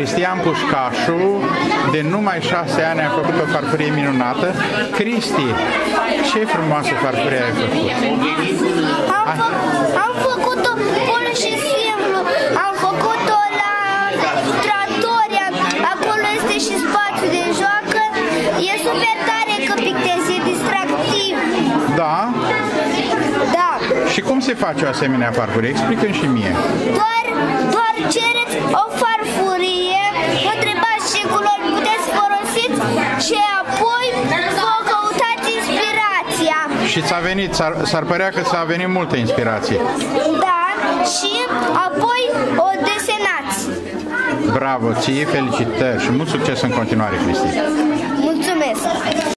Cristian Pușcașu, de numai 6 ani, a făcut o farfurie minunată. Cristi, ce frumoasă farfurie ai făcut! Am făcut-o pur și simplu. Am făcut-o la Trattoria. Acolo este și spațiu de joacă. E super tare că pictezi, e distractiv. Da? Da. Și cum se face o asemenea farfurie? Explică-mi și mie. Doar cereți o farfurie, vă întrebați ce culori puteți folosiți și apoi vă căutați inspirația. Și s-ar părea că ți-a venit multă inspirație. Da, și apoi o desenați. Bravo, ție felicitări și mult succes în continuare, Cristi. Mulțumesc!